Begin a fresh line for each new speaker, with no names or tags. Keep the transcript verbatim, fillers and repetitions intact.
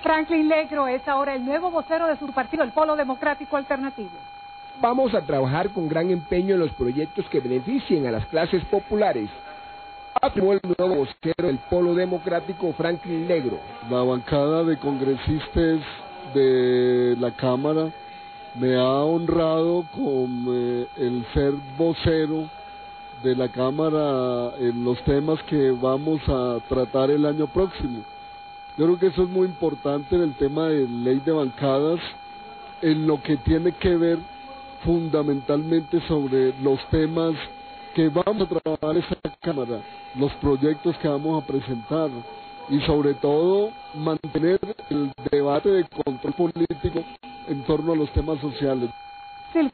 Franklin Negro es ahora el nuevo vocero de su partido, el Polo Democrático Alternativo.
Vamos a trabajar con gran empeño en los proyectos que beneficien a las clases populares, afirmó el nuevo vocero del Polo Democrático, Franklin Negro.
La bancada de congresistas de la Cámara me ha honrado con eh, el ser vocero de la Cámara en los temas que vamos a tratar el año próximo. Yo creo que eso es muy importante en el tema de ley de bancadas, en lo que tiene que ver fundamentalmente sobre los temas que vamos a trabajar en esta Cámara, los proyectos que vamos a presentar y sobre todo mantener el debate de control político en torno a los temas sociales.